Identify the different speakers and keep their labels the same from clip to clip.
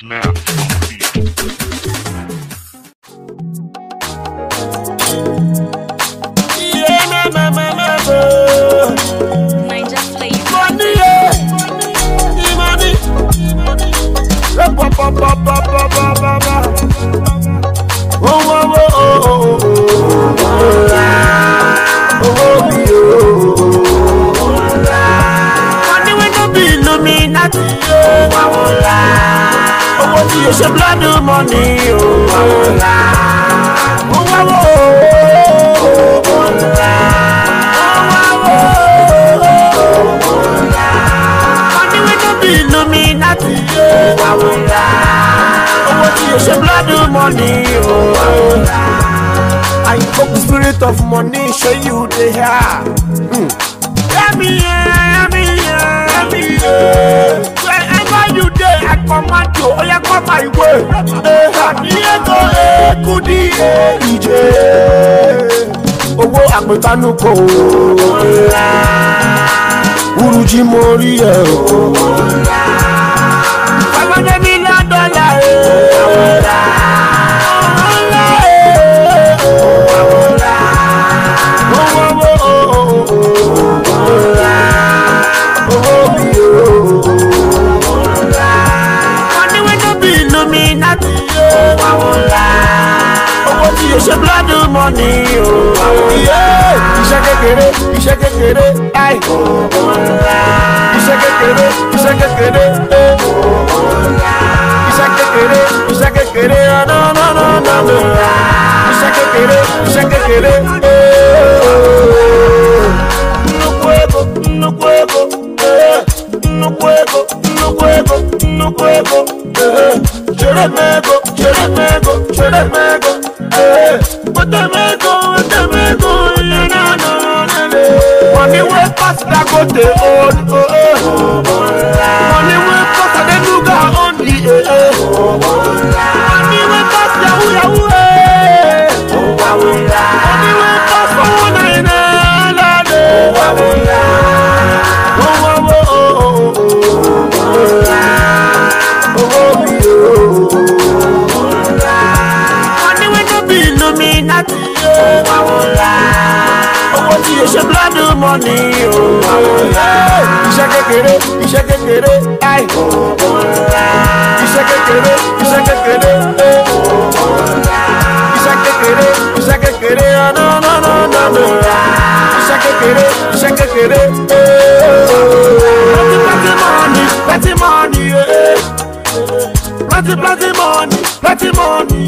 Speaker 1: Snap.
Speaker 2: You should blood the money, Illuminati, you should blood the money, I invoke the spirit of money, show you the hair. Wherever you there, I command you, oh yeah, come my way. Kudi DJ, Owo Akpetanuko, Uruji Mori, $500 million. You should blood the money, yeah. Iṣẹ́ kékeré, ay. Iṣẹ́ kékeré, no. Iṣẹ́ kékeré, nnukwu ego, chere mego. Money wey pass that go the old, money wey pass that do ga on the money wey pass yahoo, money wey pass for 199. You should blood the money, Iṣẹ́ kékeré, ay. Iṣẹ́ kékeré, no. Iṣẹ́ kékeré, plenty money, plenty money,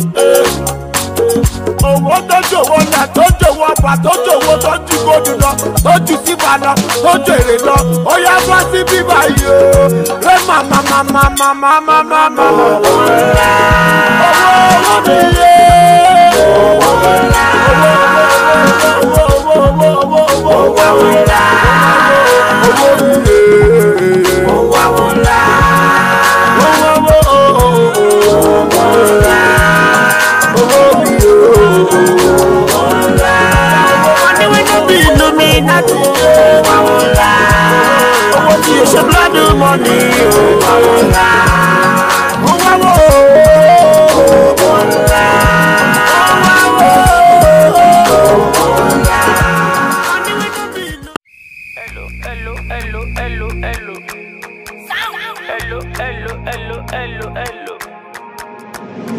Speaker 2: owó tó jòwó là tó jòwó ọ̀pá tó jòwó tó ju góòdù lọ tó ju sífà lọ tó ju èrè lọ ó yá bá sí bíbá yìí o rẹ màmá owó mi yé You should blood the money,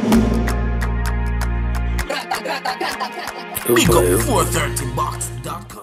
Speaker 3: We go 430box.com.